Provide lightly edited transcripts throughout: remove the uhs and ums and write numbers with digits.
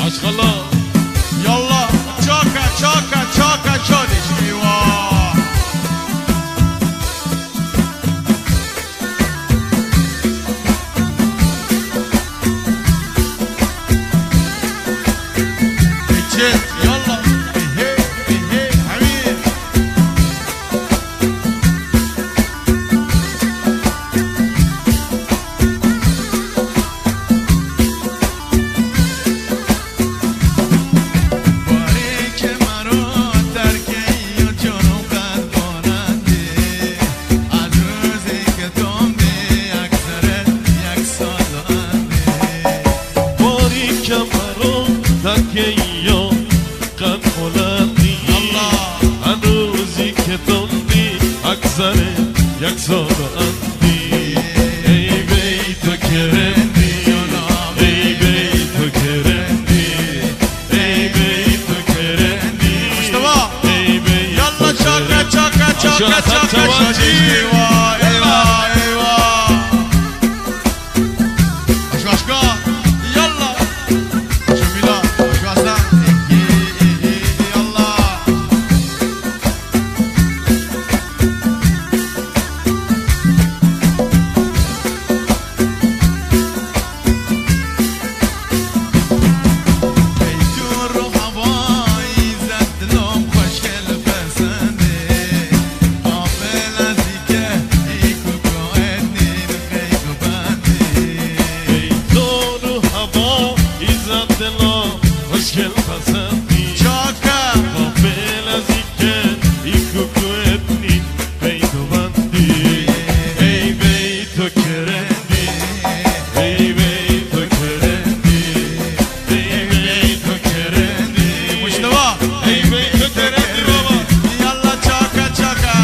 عشق الله يلا تشاكا تشاكا تشاكا شادش ايوه يلا هي هي حبيب بارك مرا ترکی و جنوب قد کننده از روزی که تومدی اکثر یک سال انده باریک مرا ترکی و قد بلندی از روزی که تومدی اکثر یک سال اندی ای بی تو کرندی ای بی تو کرندی ای بی تو کرندی ای بی يلا تشاكا تشاكا تشاكا تشاكا شادش ايوه ايوه ايوه اشكا اشكا يلا جميلة اشكا حسن يلا بيتون رو هوایی زد لام خوشگل پسنده قابل از دیگه ای کوکوهنین خیلی بنده ای تو رو هوا ایزد دلا خوشگل پسندی چاکا قابل از اینکه ای کوکو اتنی پیدو بندی ای بی تو کرندی ای بی تو کرندی ای بی تو کرندی مشتبه ای بی تو کرندی بابا يلا تشاكا تشاكا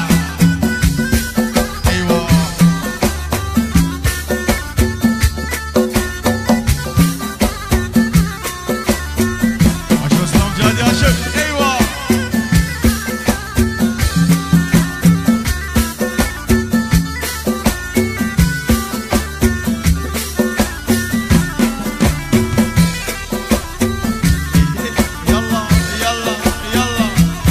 ايوه عشو اسلام جادي عشق ايوه يلا يلا يلا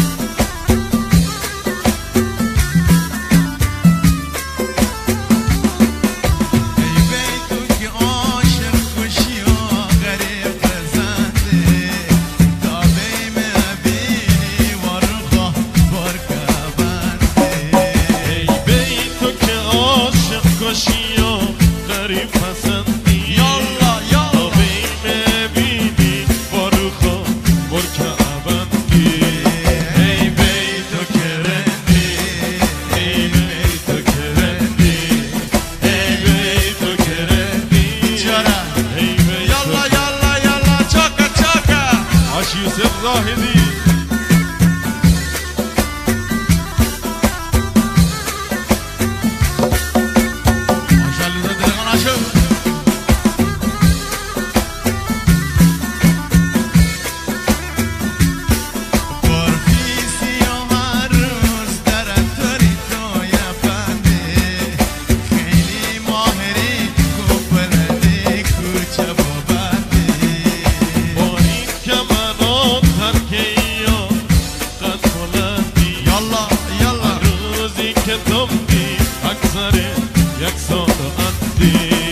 ای بیتو که عاشق خوشی و غریب بزنده تا بیم بینی ورخا برکه بنده ای بی تو که عاشق کشی و غریب پسندی یالا تا یالا بین بینی باروخا برکه بندی ای بی تو کرندی ای بی تو کرندی ای بی تو کرندی چرا ای بی يلا يلا يلا تشاكا تشاكا عاش یوسف زاهدی عشان اللي ضد الغنى عشق پرفیسی و هر روز در اتاری تو یا بنده خیلی ماهری کوپلدی کوچه بابنده باری که منو ترکی و قد بلندی يلا يلا روزی که تومدی اکثر یک سال اندی